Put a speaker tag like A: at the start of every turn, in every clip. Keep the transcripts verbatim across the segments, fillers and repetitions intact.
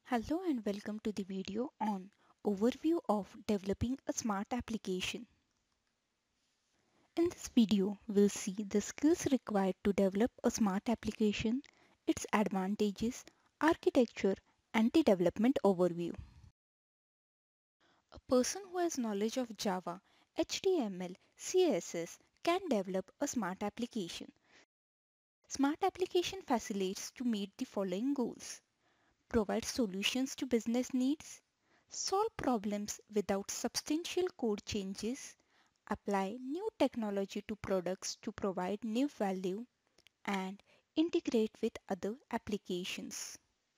A: Hello and welcome to the video on overview of developing a smart application. In this video, we'll see the skills required to develop a smart application, its advantages, architecture, and the development overview. A person who has knowledge of Java, H T M L, C S S can develop a smart application. Smart application facilitates to meet the following goals: provide solutions to business needs, solve problems without substantial code changes, apply new technology to products to provide new value, and integrate with other applications.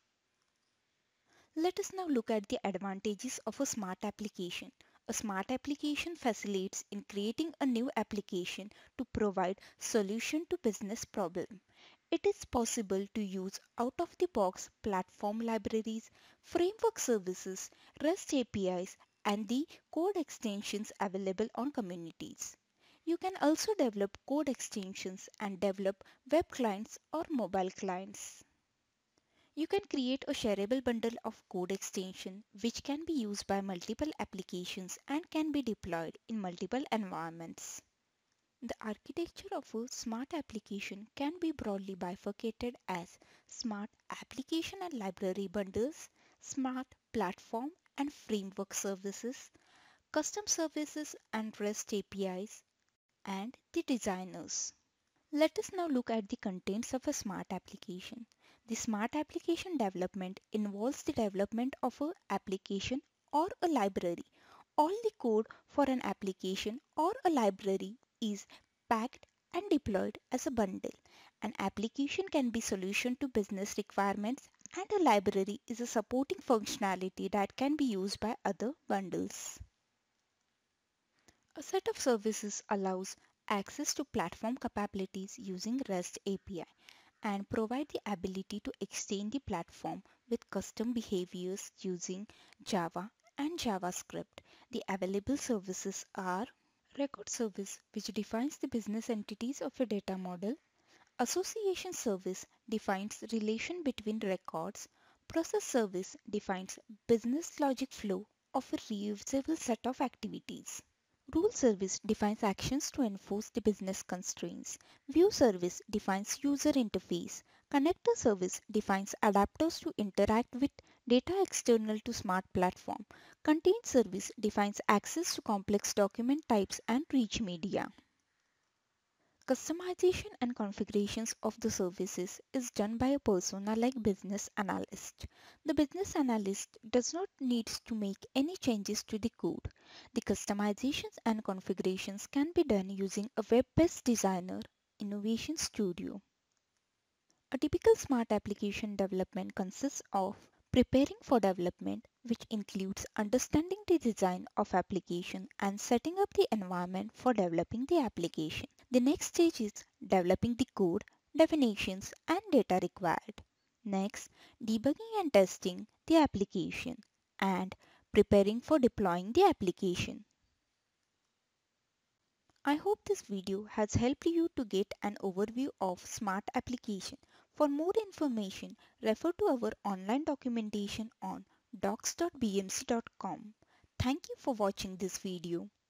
A: Let us now look at the advantages of a smart application. A smart application facilitates in creating a new application to provide solution to business problem. It is possible to use out-of-the-box platform libraries, framework services, REST A P Is, and the code extensions available on communities. You can also develop code extensions and develop web clients or mobile clients. You can create a shareable bundle of code extension which can be used by multiple applications and can be deployed in multiple environments. The architecture of a smart application can be broadly bifurcated as smart application and library bundles, smart platform and framework services, custom services and REST A P Is, and the designers. Let us now look at the contents of a smart application. The smart application development involves the development of an application or a library. All the code for an application or a library is packed and deployed as a bundle. An application can be solution to business requirements and a library is a supporting functionality that can be used by other bundles. A set of services allows access to platform capabilities using REST A P I and provide the ability to extend the platform with custom behaviors using Java and JavaScript. The available services are record service, which defines the business entities of a data model. Association service defines relation between records. Process service defines business logic flow of a reusable set of activities. Rule service defines actions to enforce the business constraints. View service defines user interface. Connector service defines adapters to interact with data external to smart platform. Contain service defines access to complex document types and rich media. Customization and configurations of the services is done by a persona like business analyst. The business analyst does not need to make any changes to the code. The customizations and configurations can be done using a web-based designer Innovation Studio. A typical smart application development consists of preparing for development, which includes understanding the design of application and setting up the environment for developing the application. The next stage is developing the code, definitions, and data required. Next, debugging and testing the application and preparing for deploying the application. I hope this video has helped you to get an overview of smart application. For more information, refer to our online documentation on docs dot b m c dot com. Thank you for watching this video.